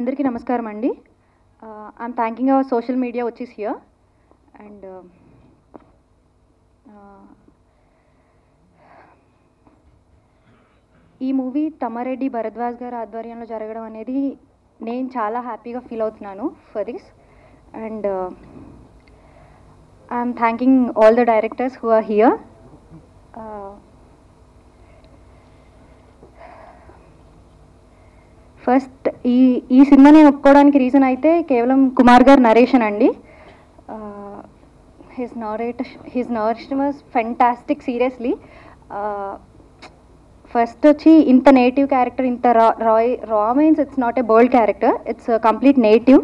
అందరికీ నమస్కారం అండి. I'm thanking our social media which is here and ఈ మూవీ తమ్మారెడ్డి భరద్వాజ్ గారి ఆధ్వర్యంలో జరగడం అనేది నేను చాలా హ్యాపీగా ఫీల్ అవుతున్నాను for this. And I'm thanking all the directors who are here. First ఈ సినిమాని ఒప్పుకోవడానికి రీజన్ అయితే కేవలం కుమార్ గారి నరేషన్ అండి. His narration was fantastic seriously. First వచ్చి ఇంత నేటివ్ క్యారెక్టర్, ఇంత raw means it's not a bold character, it's complete native.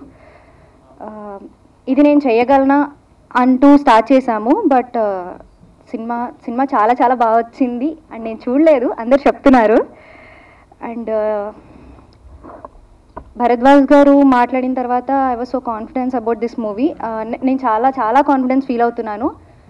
ఇది నేను చేయగలనా అంటూ స్టార్ట్ చేశాము. బట్ సినిమా చాలా చాలా బాగా వచ్చింది అండ్ నేను చూడలేదు, అందరు చెప్తున్నారు. అండ్ భరద్వాజ్ గారు మాట్లాడిన తర్వాత I was so confidence about this movie. నేను చాలా చాలా కాన్ఫిడెన్స్ ఫీల్ అవుతున్నాను.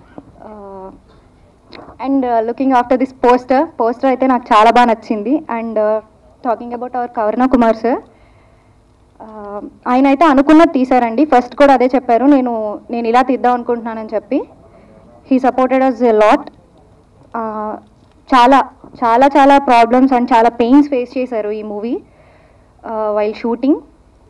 And looking after this poster అయితే నాకు చాలా బాగా నచ్చింది. And talking about our Karuna Kumar sir, ఆయన అయితే అనుకున్నది తీశారండి. ఫస్ట్ కూడా అదే చెప్పారు, నేను ఇలా తీద్దాం అనుకుంటున్నానని చెప్పి. He supported us a lot. చాలా చాలా చాలా ప్రాబ్లమ్స్ అండ్ చాలా పెయిన్స్ ఫేస్ చేశారు ఈ movie while shooting.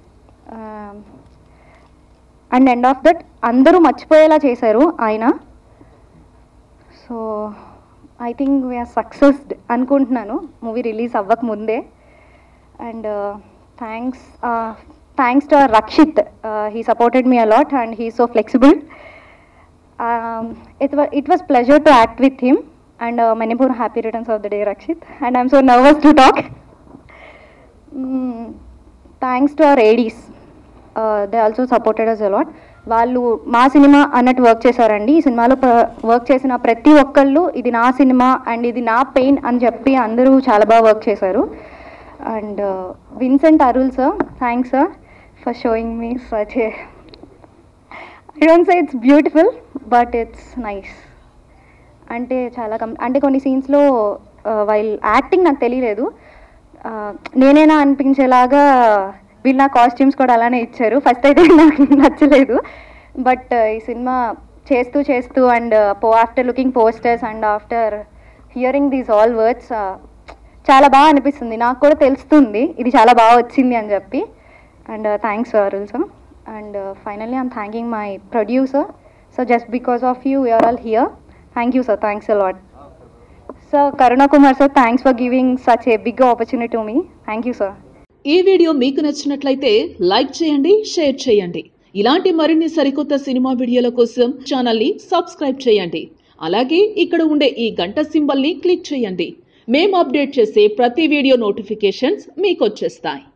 And end of that అందరూ మర్చిపోయేలా చేశారు ఆయన. So I think we're successed అనుకుంటున్నాను మూవీ రిలీజ్ అవ్వక ముందే. And thanks to our Rakshit, he supported me a lot and he so flexible. It was pleasure to act with him and many more happy returns of the day Rakshit. And I'm so nervous to talk. Thanks to our ADs, they also supported us a lot. వాళ్ళు మా cinema అన్నట్టు work చేశారండి. ఈ సినిమాలో work చేసిన ప్రతి ఒక్కళ్ళు ఇది నా సినిమా అండ్ ఇది నా పెయిన్ అని చెప్పి అందరూ చాలా బాగా వర్క్ చేశారు. And Vincent Arul sir, thanks sir for showing me such a, I don't say it's beautiful but it's nice. అంటే అంటే కొన్ని సీన్స్లో వైల్ యాక్టింగ్ నాకు తెలియలేదు, నేనేనా అనిపించేలాగా వీళ్ళు నా కాస్ట్యూమ్స్ కూడా అలానే ఇచ్చారు. ఫస్ట్ అయితే నాకు నచ్చలేదు, బట్ ఈ సినిమా చేస్తూ and after looking posters and after hearing these all words చాలా బాగా అనిపిస్తుంది. నాకు కూడా తెలుస్తుంది ఇది చాలా బాగా వచ్చింది అని చెప్పి. And thanks Arul sir. And finally I'm thanking my producer. So just because of you we're all here. Thank you sir, thanks a lot. So Karuna Kumar sir, thanks for giving such a big opportunity to me. Thank you sir. ఈ video మీకు నచ్చినట్లయితే like చేయండి, share చేయండి. ఇలాంటి మరిన్ని సరికొత్త cinema వీడియోల కోసం ఛానల్ ని సబ్స్క్రైబ్ చేయండి. అలాగే ఇక్కడ ఉండే ఈ గంట సింబల్ ని క్లిక్ చేయండి. మేము అప్డేట్ చేసే ప్రతి వీడియో నోటిఫికేషన్స్ మీకు వచ్చేస్తాయి.